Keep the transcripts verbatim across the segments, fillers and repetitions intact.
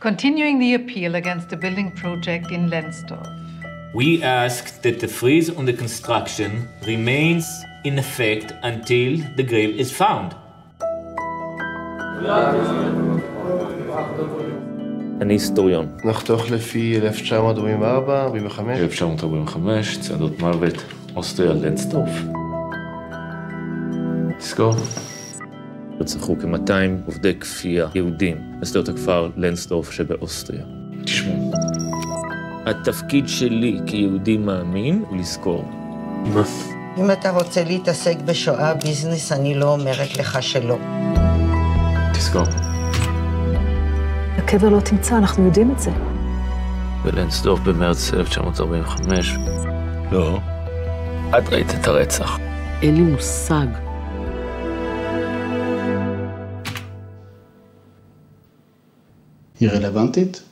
Continuing the appeal against the building project in Lensdorf. We ask that the freeze on the construction remains in effect until the grave is found. אני היסטוריון. נחתוך לפי אלף תשע מאות ארבעים וארבע, ארבעים וחמש. אלף תשע מאות ארבעים וחמש, צעדות מוות, אוסטריה, לנסדורף. תזכור. רצחו כ-מאתיים עובדי כפייה יהודים בשדות הכפר לנסדורף שבאוסטריה. תשמעו. התפקיד שלי כיהודי מאמין הוא לזכור. מה? אם אתה רוצה להתעסק בשואה ביזנס, אני לא אומרת לך שלא. תזכור. הקבר לא תמצא, אנחנו יודעים את זה. בלנסדורף במרץ אלף תשע מאות ארבעים וחמש. לא. את ראית את הרצח. אין לי מושג. היא רלוונטית?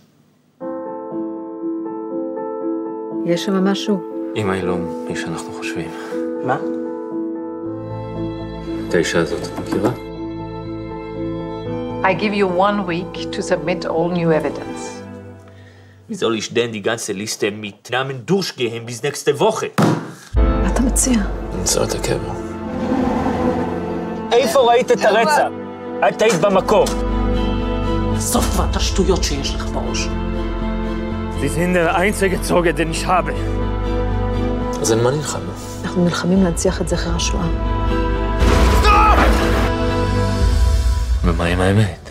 יש שם משהו. אמא היא לא מי שאנחנו חושבים. מה? את האישה הזאת, מכירה? I give you one week to submit all new evidence. Wie soll ich denn die ganze Liste mit Namen durchgehen bis nächste Woche? מה אתה מציע? נמצא את הקבר. איפה ראית את הרצח? את היית במקום. סוף כבר את השטויות שיש לך בראש. Sie sind der einzige Zeuge, den ich habe. אז על מה נלחמנו? אנחנו נלחמים להנציח את זכר השואה. ומה עם האמת?